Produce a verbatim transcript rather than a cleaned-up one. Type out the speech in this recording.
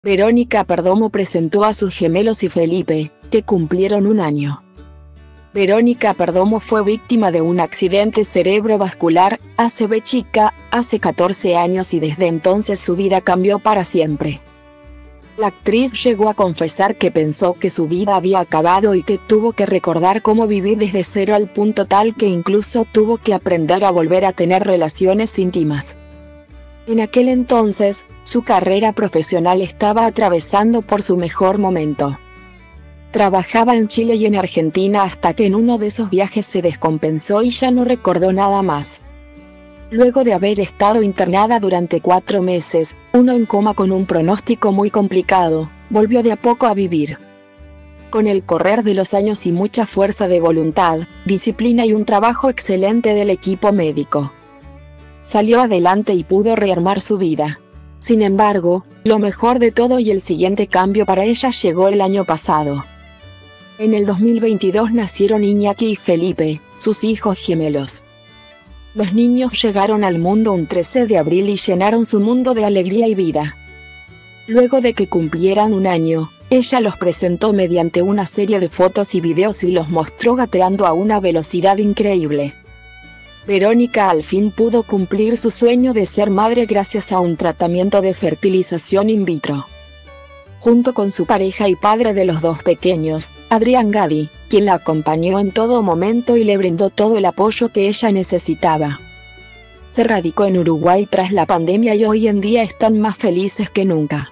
Verónica Perdomo presentó a sus gemelos y Felipe, que cumplieron un año. Verónica Perdomo fue víctima de un accidente cerebrovascular, hace de chica, hace catorce años y desde entonces su vida cambió para siempre. La actriz llegó a confesar que pensó que su vida había acabado y que tuvo que recordar cómo vivir desde cero al punto tal que incluso tuvo que aprender a volver a tener relaciones íntimas. En aquel entonces, su carrera profesional estaba atravesando por su mejor momento. Trabajaba en Chile y en Argentina hasta que en uno de esos viajes se descompensó y ya no recordó nada más. Luego de haber estado internada durante cuatro meses, uno en coma con un pronóstico muy complicado, volvió de a poco a vivir. Con el correr de los años y mucha fuerza de voluntad, disciplina y un trabajo excelente del equipo médico, salió adelante y pudo rearmar su vida. Sin embargo, lo mejor de todo y el siguiente cambio para ella llegó el año pasado. En el dos mil veintidós nacieron Iñaki y Felipe, sus hijos gemelos. Los niños llegaron al mundo un trece de abril y llenaron su mundo de alegría y vida. Luego de que cumplieran un año, ella los presentó mediante una serie de fotos y videos y los mostró gateando a una velocidad increíble. Verónica al fin pudo cumplir su sueño de ser madre gracias a un tratamiento de fertilización in vitro. Junto con su pareja y padre de los dos pequeños, Adrián Gadi, quien la acompañó en todo momento y le brindó todo el apoyo que ella necesitaba. Se radicó en Uruguay tras la pandemia y hoy en día están más felices que nunca.